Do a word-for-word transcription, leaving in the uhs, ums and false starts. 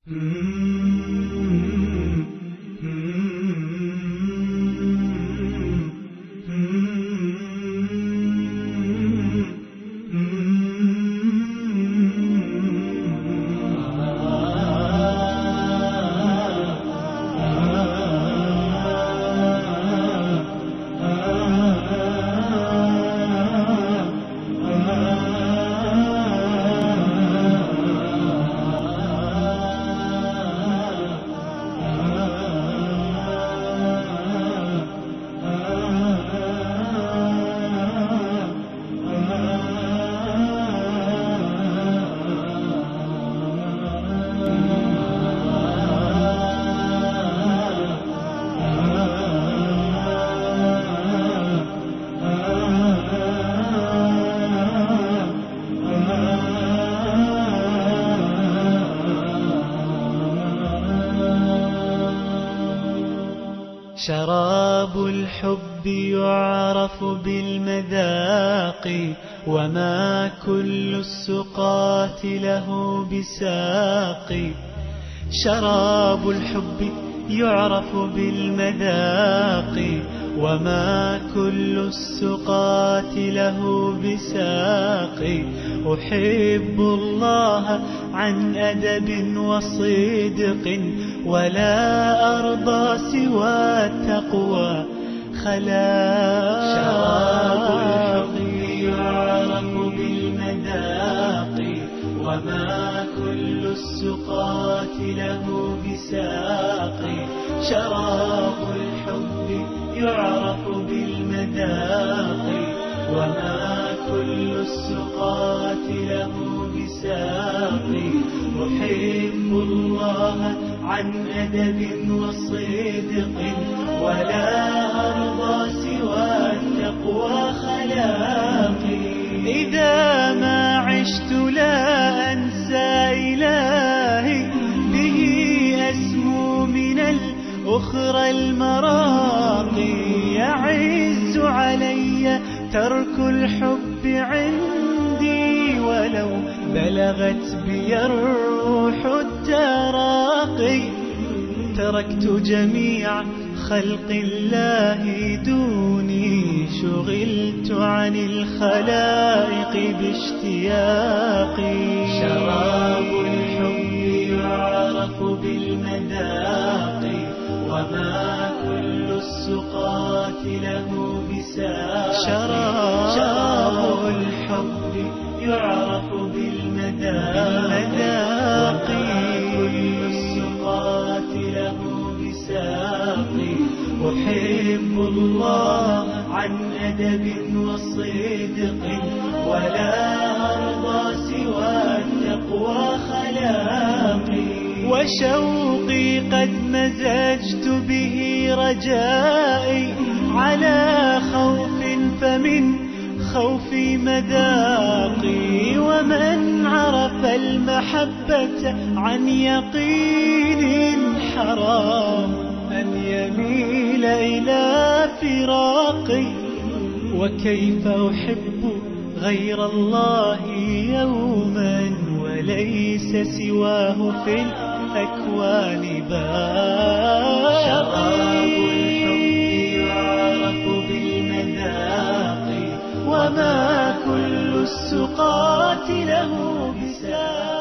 شراب الحب يعرف بالمذاق، وما كل السقاة له بساق. شراب الحب يعرف بالمذاق، وما كل السقاة له بساق. أحب الله عن أدب وصدق، ولا أرضى سوى التقوى خلاق. شراب الحب يعرف بالمذاق، وما كل السقاة له بساق. شراب الحب يعرف بالمذاق، وما كل السقاة له بساق. أحب الله عن أدب وصدق، ولا أرضى سوى التقوى خلاقي. إذا ما عشت لا أنسى إلهي، به أسمو من الأخرى المراقي. يعز علي ترك الحب عندي، ولو بلغت بي الروح التراقي. تركت جميع خلق الله دوني، شغلت عن الخلائق باشتياقي. شراب الحب يعرف بالمذاق، وما كل السقاة له بساق. شراب, شراب الحب يعرف بالمذاق، وما كل السقاة له بساق. أحب الله عن أدب وصدق، ولا أرضى سوى التقوى خلاقي. وشوقي قد مزجت به رجائي، على خوف فمن خوفي مذاقي. ومن عرف المحبة عن يقين، حرام أن يميل إلى فراقي. وكيف أحب غير الله يوما، وليس سواه في الأكوان باقي. شراب الحب يعرف بالمذاق، وما كل السقاة له بساق.